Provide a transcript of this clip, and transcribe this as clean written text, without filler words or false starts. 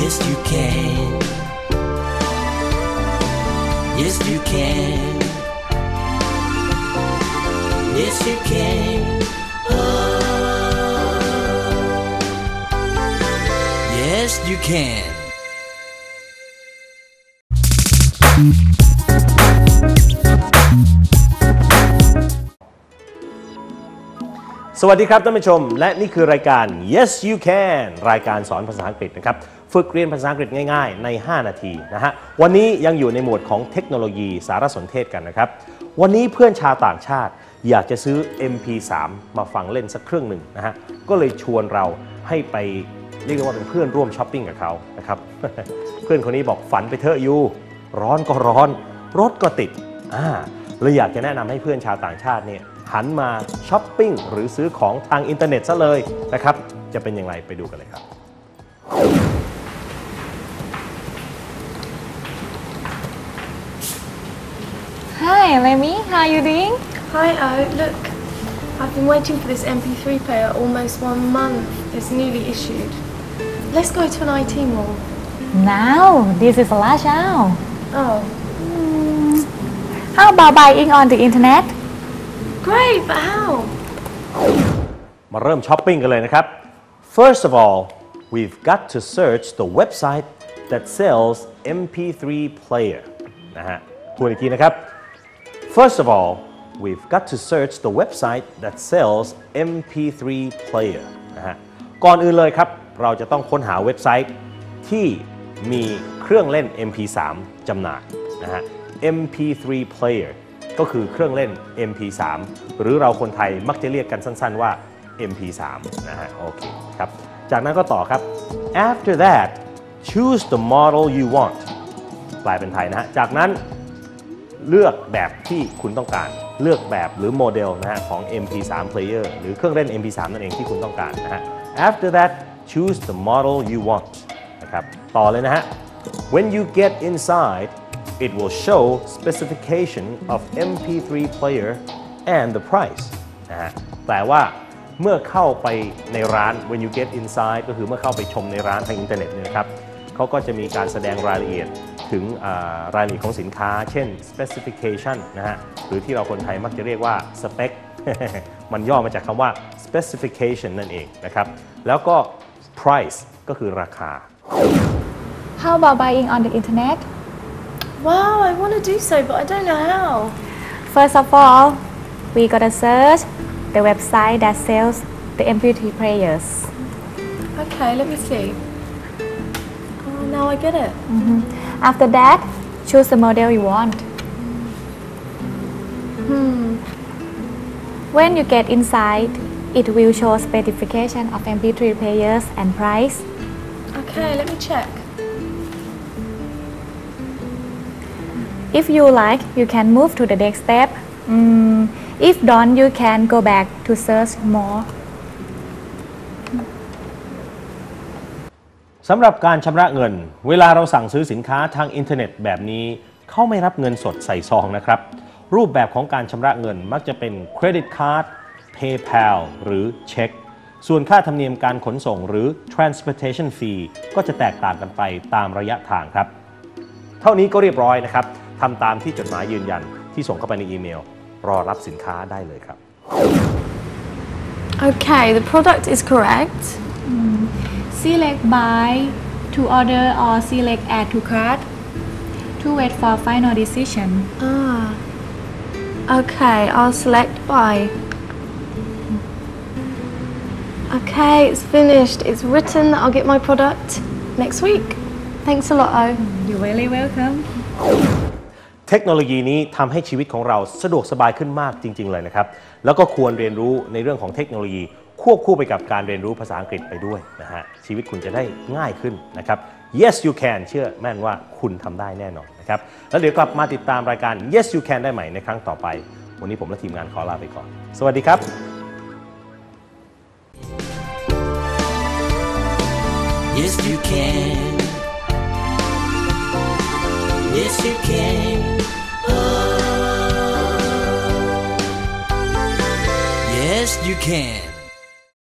Yes you can Yes you can Yes you can Yes you can สวัสดีครับท่านผู้ชมและนี่คือรายการ Yes You Can รายการสอนภาษาอังกฤษนะครับฝึกเรียนภาษาอังกฤษง่ายๆใน5นาทีนะฮะวันนี้ยังอยู่ในหมวดของเทคโนโลยีสารสนเทศกันนะครับวันนี้เพื่อนชาวต่างชาติอยากจะซื้อ MP3 มาฟังเล่นสักเครื่องหนึ่งนะฮะก็เลยชวนเราให้ไปเรียกว่าเป็นเพื่อนร่วมช้อปปิ้งกับเขานะครับ เพื่อนคนนี้บอกฝันไปเถอะยูร้อนก็ร้อนรถก็ติดเลยอยากจะแนะนำให้เพื่อนชาวต่างชาติเนี่ยหันมาช้อปปิ้งหรือซื้อของทางอินเทอร์เน็ตซะเลยนะครับจะเป็นอย่างไรไปดูกันเลยครับ Hi Lemmy, how are you doing? Hi look, I've been waiting for this MP3 player almost 1 month. It's newly issued. Let's go to an IT mall. Now, this is a large now. Oh. How about buying on the internet? Great, but how? มาเริ่มช้อปปิ้งกันเลยนะครับ First of all, we've got to search the website that sells MP3 player นะฮะทวนอีกทีนะครับ First of all, we've got to search the website that sells MP3 player นะฮะก่อนอื่นเลยครับเราจะต้องค้นหาเว็บไซต์ที่มีเครื่องเล่น MP3 จำหน่ายนะฮะ MP3 player ก็คือเครื่องเล่น MP3 หรือเราคนไทยมักจะเรียกกันสั้นๆว่า MP3 นะฮะโอเคครับจากนั้นก็ต่อครับ After that choose the model you want แปลเป็นไทยนะฮะจากนั้นเลือกแบบที่คุณต้องการเลือกแบบหรือโมเดลนะฮะของ MP3 player หรือเครื่องเล่น MP3 นั่นเองที่คุณต้องการนะฮะ After that choose the model you want นะครับต่อเลยนะฮะ When you get inside it will show specification of MP3 player and the price นะฮะแปลว่าเมื่อเข้าไปในร้าน when you get inside ก็คือเมื่อเข้าไปชมในร้านทางอินเทอร์เน็ตเนี่ยนะครับเขาก็จะมีการแสดงรายละเอียดถึงรายละเอียดของสินค้าเช่น specification นะฮะหรือที่เราคนไทยมักจะเรียกว่า spec มันย่อมาจากคำว่า specification นั่นเองนะครับแล้วก็ price ก็คือราคา How about buying on the internet? Wow, I want to do so, but I don't know how. First of all, we gotta search the website that sells the MP3 players. Okay, let me see. Oh, now I get it. After that, choose the model you want. When you get inside, it will show specification of MP3 players and price. Okay, let me check. If you like, you can move to the next step. If don't, you can go back to search more. สำหรับการชำระเงินเวลาเราสั่งซื้อสินค้าทางอินเทอร์เน็ตแบบนี้เขาไม่รับเงินสดใส่ซองนะครับรูปแบบของการชำระเงินมักจะเป็นเครดิตการ์ด PayPal หรือเช็คส่วนค่าธรรมเนียมการขนส่งหรือ transportation fee ก็จะแตกต่างกันไปตามระยะทางครับเท่านี้ก็เรียบร้อยนะครับทำตามที่จดหมายยืนยันที่ส่งเข้าไปในอีเมลรอรับสินค้าได้เลยครับ Okay, the product is correct. Select buy to order or select add to cart to wait for final decision. Okay, I'll select buy. Okay, it's finished. It's written that I'll get my product next week. Thanks a lot, O. You're very welcome. เทคโนโลยีนี้ทำให้ชีวิตของเราสะดวกสบายขึ้นมากจริงๆเลยนะครับแล้วก็ควรเรียนรู้ในเรื่องของเทคโนโลยีควบคู่ไปกับการเรียนรู้ภาษาอังกฤษไปด้วยนะฮะชีวิตคุณจะได้ง่ายขึ้นนะครับ Yes you can เชื่อแม่นว่าคุณทำได้แน่นอนนะครับแล้วเดี๋ยวกลับมาติดตามรายการ Yes you can ได้ใหม่ในครั้งต่อไปวันนี้ผมและทีมงานขอลาไปก่อนสวัสดีครับ Yes you can Yes you can Yes you can